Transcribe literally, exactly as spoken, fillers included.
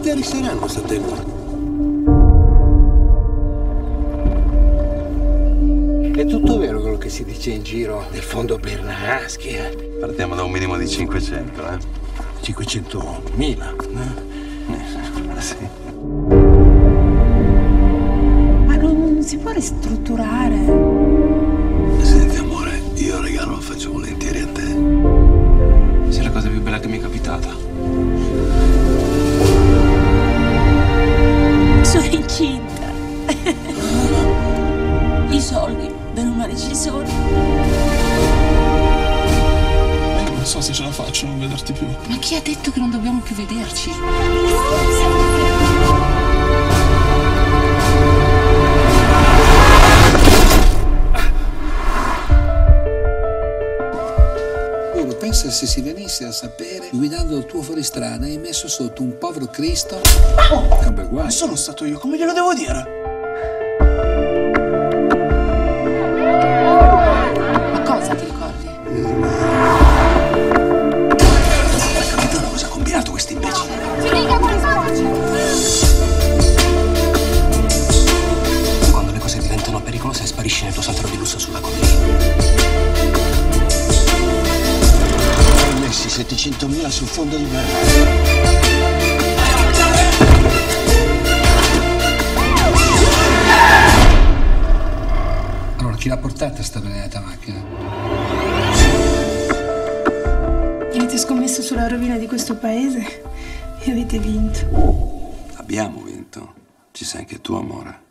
interi saranno sto tempo. È tutto vero quello che si dice in giro del fondo Bernaschi, eh? Partiamo da un minimo di cinquecento, eh? cinquecentomila, eh? Eh, sì. Ma non si può ristrutturare? Senti, amore, io il regalo lo faccio volentieri a te. Sei la cosa più bella che mi è capitata. Sono incinta. I soldi, bene o male ci sono. Non so se ce la faccio a non vederti più. Ma chi ha detto che non dobbiamo più vederci? Uno pensa se si venisse a sapere, guidando il tuo fuoristrada, hai messo sotto un povero Cristo. È un bel guaio. Non sono stato io, come glielo devo dire? Ma cosa ti ricordi? Hai capito cosa ha combinato questo imbecille? Quando le cose diventano pericolose sparisci nel tuo santero di lusso sulla collina. Ho messi settecentomila sul fondo di merda. Allora, chi l'ha portata sta benedetta macchina? Avete scommesso sulla rovina di questo paese e avete vinto. Abbiamo vinto. Ci sei anche tu, amore.